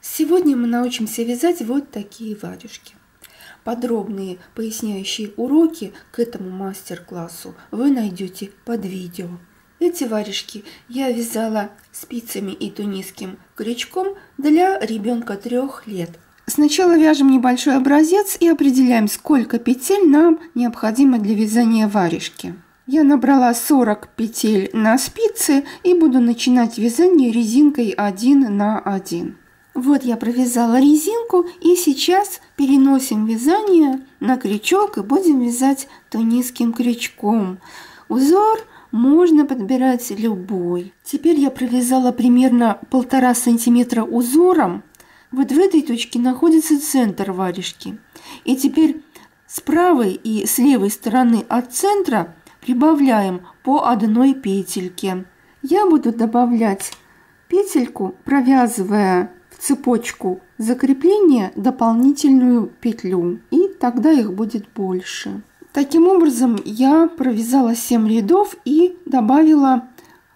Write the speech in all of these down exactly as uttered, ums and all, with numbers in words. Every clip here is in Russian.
Сегодня мы научимся вязать вот такие варежки. Подробные поясняющие уроки к этому мастер-классу вы найдете под видео. Эти варежки я вязала спицами и тунисским крючком для ребенка трех лет. Сначала вяжем небольшой образец и определяем, сколько петель нам необходимо для вязания варежки. Я набрала сорок петель на спице и буду начинать вязание резинкой один на один. Вот я провязала резинку, и сейчас переносим вязание на крючок и будем вязать тунисским крючком. Узор можно подбирать любой. Теперь я провязала примерно полтора сантиметра узором. Вот в этой точке находится центр варежки. И теперь с правой и с левой стороны от центра прибавляем по одной петельке. Я буду добавлять петельку, провязывая в цепочку закрепления дополнительную петлю, и тогда их будет больше. Таким образом я провязала семь рядов и добавила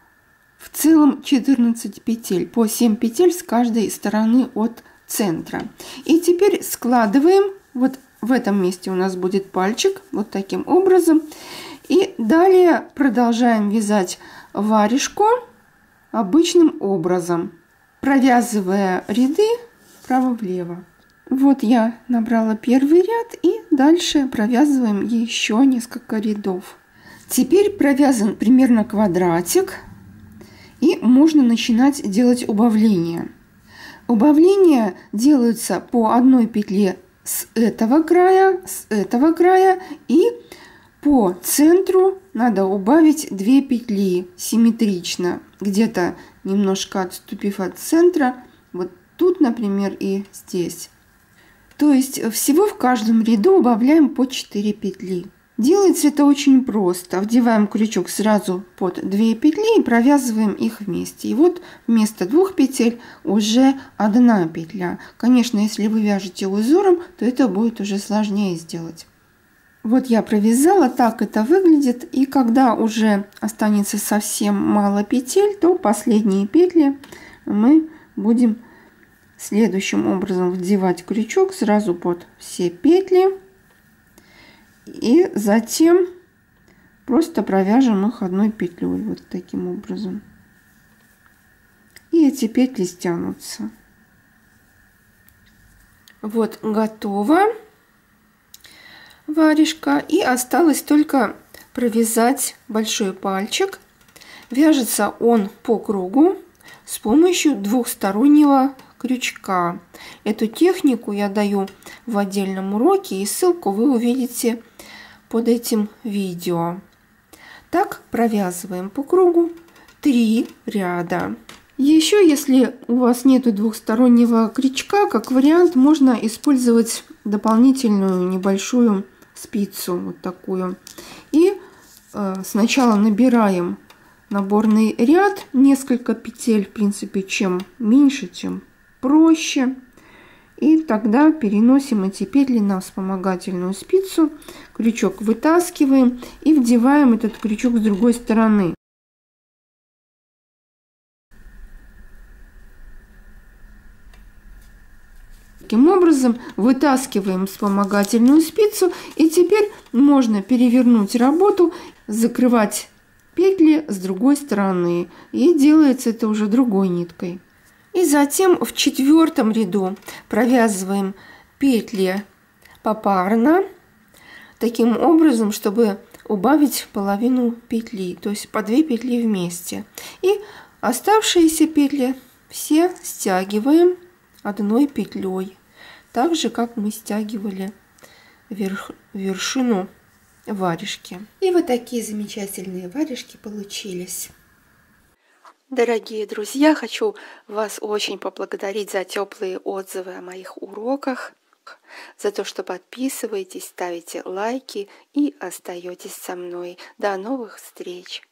в целом четырнадцать петель, по семь петель с каждой стороны от центра. И теперь складываем, вот в этом месте у нас будет пальчик, вот таким образом. И далее продолжаем вязать варежку обычным образом, провязывая ряды вправо-влево. Вот я набрала первый ряд, и дальше провязываем еще несколько рядов. Теперь провязан примерно квадратик, и можно начинать делать убавления. Убавления делаются по одной петле с этого края, с этого края, и по центру надо убавить две петли симметрично, где-то немножко отступив от центра, вот тут, например, и здесь. То есть всего в каждом ряду убавляем по четыре петли. Делается это очень просто. Вдеваем крючок сразу под две петли и провязываем их вместе. И вот вместо двух петель уже одна петля. Конечно, если вы вяжете узором, то это будет уже сложнее сделать. Вот я провязала, так это выглядит. И когда уже останется совсем мало петель, то последние петли мы будем следующим образом вдевать крючок сразу под все петли. И затем просто провяжем их одной петлей, вот таким образом. И эти петли стянутся. Вот готово варежка. И осталось только провязать большой пальчик. Вяжется он по кругу с помощью двухстороннего крючка. Эту технику я даю в отдельном уроке, и ссылку вы увидите под этим видео. Так провязываем по кругу три ряда. Еще, если у вас нету двухстороннего крючка, как вариант, можно использовать дополнительную небольшую спицу, вот такую. И э, сначала набираем наборный ряд, несколько петель, в принципе, чем меньше, тем проще. И тогда переносим эти петли на вспомогательную спицу, крючок вытаскиваем и вдеваем этот крючок с другой стороны. Таким образом вытаскиваем вспомогательную спицу, и теперь можно перевернуть работу, закрывать петли с другой стороны, и делается это уже другой ниткой. И затем в четвертом ряду провязываем петли попарно, таким образом, чтобы убавить половину петли, то есть по две петли вместе. И оставшиеся петли все стягиваем одной петлей, так же как мы стягивали верх, вершину варежки. И вот такие замечательные варежки получились. Дорогие друзья, хочу вас очень поблагодарить за теплые отзывы о моих уроках, за то, что подписываетесь, ставите лайки и остаетесь со мной. До новых встреч!